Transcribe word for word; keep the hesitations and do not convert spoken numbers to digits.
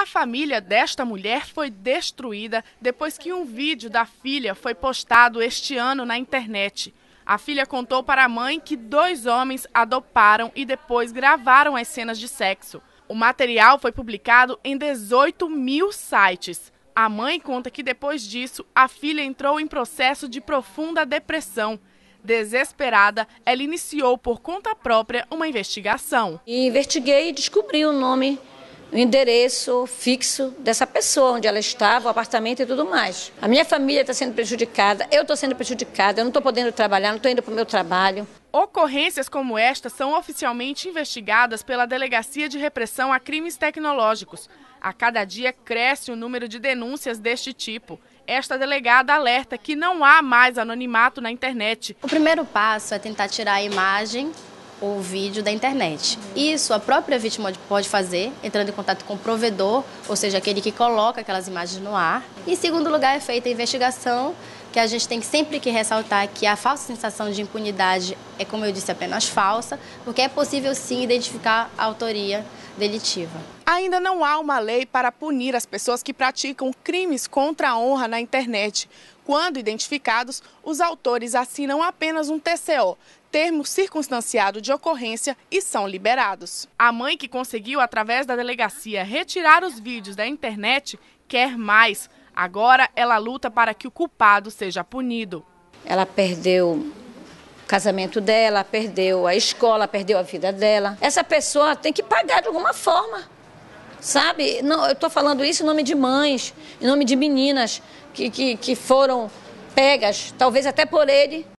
A família desta mulher foi destruída depois que um vídeo da filha foi postado este ano na internet. A filha contou para a mãe que dois homens a doparam e depois gravaram as cenas de sexo. O material foi publicado em dezoito mil sites. A mãe conta que depois disso, a filha entrou em processo de profunda depressão. Desesperada, ela iniciou por conta própria uma investigação. E investiguei e descobri o nome, o endereço fixo dessa pessoa, onde ela estava, o apartamento e tudo mais. A minha família está sendo prejudicada, eu estou sendo prejudicada, eu não estou podendo trabalhar, não estou indo para o meu trabalho. Ocorrências como esta são oficialmente investigadas pela Delegacia de Repressão a Crimes Tecnológicos. A cada dia cresce o número de denúncias deste tipo. Esta delegada alerta que não há mais anonimato na internet. O primeiro passo é tentar tirar a imagem ou vídeo da internet. Isso a própria vítima pode fazer, entrando em contato com o provedor, ou seja, aquele que coloca aquelas imagens no ar. Em segundo lugar, é feita a investigação, que a gente tem sempre que ressaltar que a falsa sensação de impunidade é, como eu disse, apenas falsa, porque é possível sim identificar a autoria delitiva. Ainda não há uma lei para punir as pessoas que praticam crimes contra a honra na internet. Quando identificados, os autores assinam apenas um T C O, termo circunstanciado de ocorrência, e são liberados. A mãe que conseguiu, através da delegacia, retirar os vídeos da internet, quer mais. Agora ela luta para que o culpado seja punido. Ela perdeu o casamento dela, perdeu a escola, perdeu a vida dela. Essa pessoa tem que pagar de alguma forma, sabe? Não, eu estou falando isso em nome de mães, em nome de meninas que, que, que foram pegas, talvez até por ele,